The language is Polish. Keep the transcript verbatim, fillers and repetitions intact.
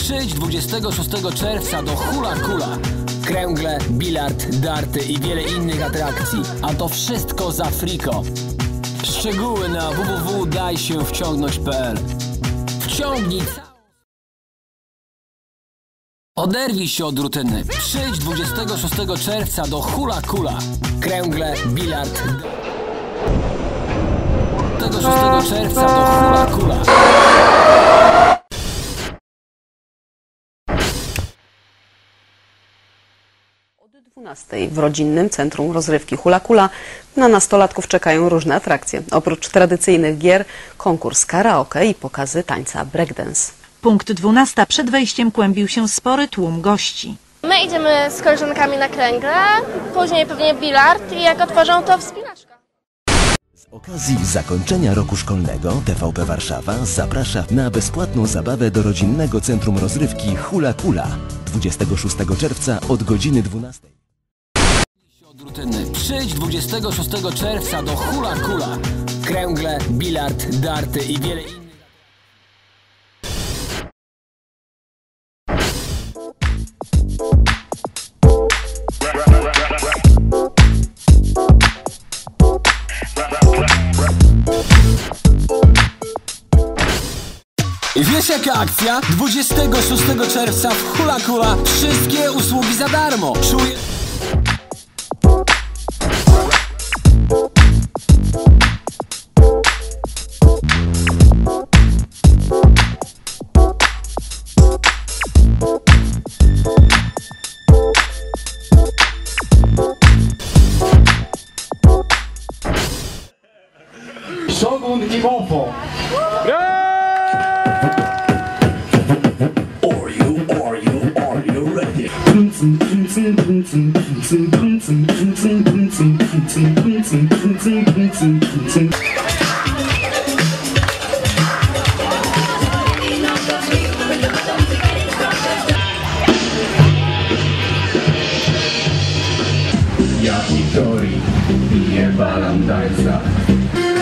Przyjdź dwudziestego szóstego czerwca do Hula Kula. Kręgle, bilard, darty i wiele innych atrakcji. A to wszystko za friko. Szczegóły na w w w kropka daj się wciągnąć kropka p l. Wciągnij całą... Oderwij się od rutyny. Przyjdź dwudziestego szóstego czerwca do Hula Kula. Kręgle, bilard... dwudziestego szóstego czerwca do Hula Kula. Od dwunastej w rodzinnym centrum rozrywki Hula Kula na nastolatków czekają różne atrakcje. Oprócz tradycyjnych gier, konkurs karaoke i pokazy tańca breakdance. Punkt dwunasta. Przed wejściem kłębił się spory tłum gości. My idziemy z koleżankami na kręgle, później pewnie bilard i jak otworzą, to wspinaczka. Z okazji zakończenia roku szkolnego T V P Warszawa zaprasza na bezpłatną zabawę do rodzinnego centrum rozrywki Hula Kula dwudziestego szóstego czerwca od godziny dwunastej. Przyjdź dwudziestego szóstego czerwca do Hula Kula. Kręgle, bilard, darty i wiele innych. Wiesz jaka akcja? dwudziestego szóstego czerwca w Hula Kula wszystkie usługi za darmo. Czuję... Shogun i Monfo. Ja i Tori, nie balam tańca.